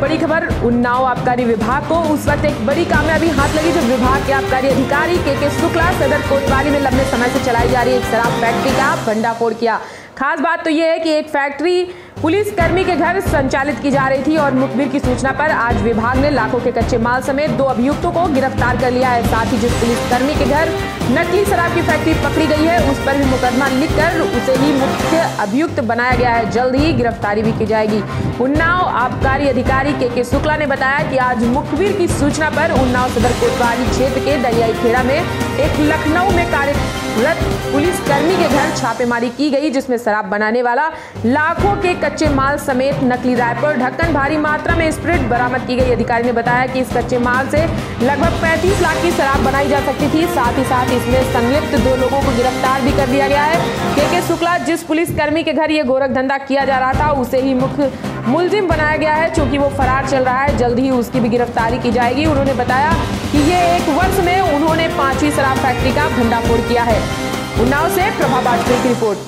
बड़ी खबर, उन्नाव आबकारी विभाग को उस वक्त एक बड़ी कामयाबी हाथ लगी जब विभाग के आबकारी अधिकारी के शुक्ला सदर कोतवाली में लंबे समय से चलाई जा रही एक शराब फैक्ट्री का भंडाफोड़ किया। खास बात तो यह है कि एक फैक्ट्री पुलिसकर्मी के घर संचालित की जा रही थी और मुखबिर की सूचना पर आज विभाग ने लाखों के कच्चे माल समेत 2 अभियुक्तों को गिरफ्तार कर लिया है। साथ ही जिस पुलिसकर्मी के घर नकली शराब की फैक्ट्री पकड़ी गई है उस पर भी मुकदमा लिखकर उसे ही मुख्य अभियुक्त बनाया गया है। जल्द ही गिरफ्तारी भी की जाएगी। उन्नाव आबकारी अधिकारी के शुक्ला ने बताया कि आज मुखबिर की सूचना पर उन्नाव सदर कोतवाली क्षेत्र के दरियाई खेड़ा में एक लखनऊ में कार्यरत पुलिसकर्मी के घर छापेमारी की गई, जिसमें शराब बनाने वाला लाखों के कच्चे माल समेत नकली रायपुर ढक्कन भारी मात्रा में स्प्रिट बरामद की गई। अधिकारी ने बताया कि इस कच्चे माल से लगभग 35 लाख की शराब बनाई जा सकती थी। साथ ही साथ इसमें संलिप्त 2 लोगों को गिरफ्तार भी कर दिया गया है। के शुक्ला जिस पुलिसकर्मी के घर ये गोरख धंधा किया जा रहा था उसे ही मुख्य मुलजिम बनाया गया है, चूंकि वो फरार चल रहा है। जल्द ही उसकी भी गिरफ्तारी की जाएगी। उन्होंने बताया कि ये 1 वर्ष में उन्होंने 5वीं शराब फैक्ट्री का भंडाफोड़ किया है। उन्नाव से प्रभा बाजपेयी की रिपोर्ट।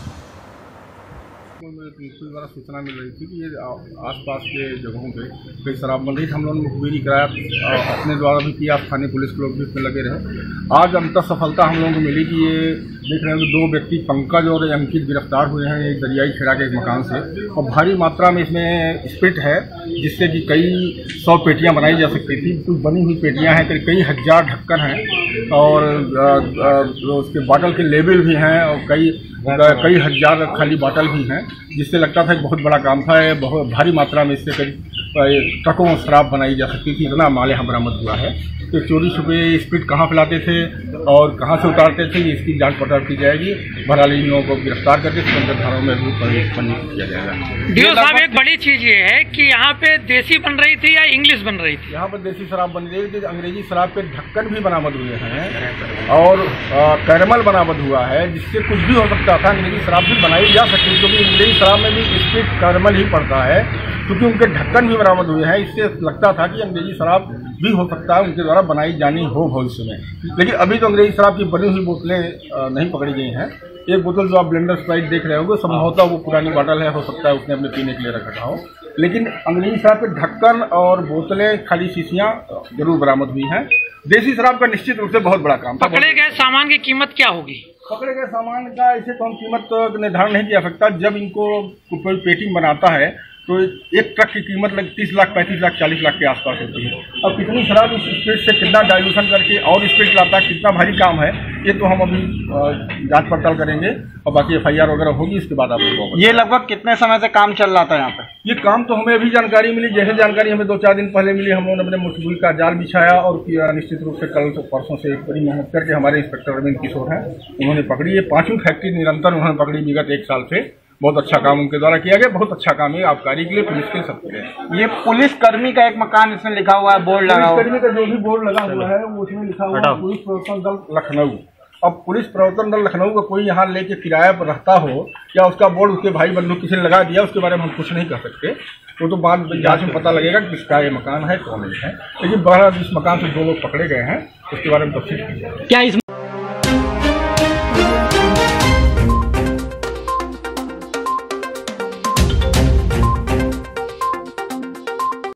पुलिस द्वारा सूचना मिल रही थी कि ये आसपास के जगहों पे कई शराब बन रही थी। हम लोगों ने मुखबिरी कराया, अपने द्वारा भी किया, स्थानीय पुलिस के लोग भी इसमें लगे रहे। आज अंतर सफलता हम लोगों को मिली कि ये देख रहे हैं कि 2 व्यक्ति पंकज और अंकित गिरफ्तार हुए हैं एक दरियाई खेड़ा के एक मकान से, और भारी मात्रा में इसमें स्प्रिट है जिससे कि कई 100 पेटियां बनाई जा सकती थी। कुछ बनी हुई पेटियां हैं, कई हजार ढक्कन हैं और उसके बॉटल के लेबल भी हैं और कई हजार खाली बॉटल भी हैं, जिससे लगता था कि बहुत बड़ा काम था। बहुत भारी मात्रा में इससे कई ट्रकों में शराब बनाई जा सकती थी। इतना माल यहाँ बरामद हुआ है। तो चोरी छुपे स्प्रिट कहाँ फैलाते थे और कहाँ से उतारते थे इसकी जांच पड़ताल की जाएगी। बहरहाल इन लोगों को गिरफ्तार करके संबंधित धाराओं में भी पंजीकृत किया जाएगा। डीओ साहब, एक बड़ी चीज ये है कि यहाँ पे देसी बन रही थी या इंग्लिश बन रही थी? यहाँ पर देसी शराब बन रही थी। अंग्रेजी शराब के ढक्कन भी बरामद हुए हैं और कैरमल बरामद हुआ है, जिससे कुछ भी हो सकता था। अंग्रेजी शराब भी बनाई जा सकती है क्योंकि अंग्रेजी शराब में भी स्प्रिट कैरमल ही पड़ता है, क्योंकि उनके ढक्कन भी बरामद हुए हैं। इससे लगता था कि अंग्रेजी शराब भी हो सकता है उनके द्वारा बनाई जानी हो भविष्य में। लेकिन अभी तो अंग्रेजी शराब की बनी हुई बोतलें नहीं पकड़ी गई हैं। एक बोतल जो आप ब्लेंडर स्प्राइट देख रहे होंगे संभवतः वो पुरानी बॉटल है, हो सकता है उसने अपने पीने के लिए रखा हो। लेकिन अंग्रेजी शराब के ढक्कन और बोतलें, खाली शीशियां जरूर बरामद हुई हैं। देसी शराब का निश्चित रूप से बहुत बड़ा काम था। पकड़े गए सामान की कीमत क्या होगी? पकड़े गए सामान का ऐसे तो हम कीमत तो निर्धारण नहीं किया सकता। जब इनको कोई पेटिंग बनाता है तो एक ट्रक की कीमत लगभग 30 लाख, 35 लाख, 40 लाख के आसपास होती है। अब कितनी शराब इस स्प्रिट से कितना डाइल्यूशन करके और स्प्रिट लाता है, कितना भारी काम है, ये तो हम अभी जांच पड़ताल करेंगे और बाकी FIR वगैरह होगी, इसके बाद आपको। ये लगभग कितने समय से काम चल रहा था यहाँ पे? ये काम तो हमें अभी जानकारी मिली। जैसे जानकारी हमें 2-4 दिन पहले मिली, हम लोगों ने अपने मुठभेड़ का जाल बिछाया और निश्चित रूप से कल परसों से एक बड़ी मेहनत करके हमारे इंस्पेक्टर अरविंद किशोर हैं, उन्होंने पकड़ी। ये 5वीं फैक्ट्री निरंतर उन्होंने पकड़ी विगत 1 साल से। बहुत अच्छा काम उनके द्वारा किया गया। बहुत अच्छा काम है आबकारी के लिए, पुलिस के लिए, सबके लिए। ये पुलिसकर्मी का एक मकान इसमें लिखा हुआ है, बोर्ड लगा हुआ है। पुलिसकर्मी का जो भी बोर्ड लगा हुआ है वो उसमें लिखा हुआ है पुलिस प्रवर्तन दल लखनऊ। अब पुलिस प्रवर्तन दल लखनऊ का कोई यहाँ लेके किराया पर रहता हो या उसका बोर्ड उसके भाई बंधु किसी ने लगा दिया, उसके बारे में हम कुछ नहीं कह सकते। वो तो बाद जांच में पता लगेगा कि किसका ये मकान है, कौन है। लेकिन बहरहाल इस मकान से 2 लोग पकड़े गए हैं, उसके बारे में तफसील की जाए। क्या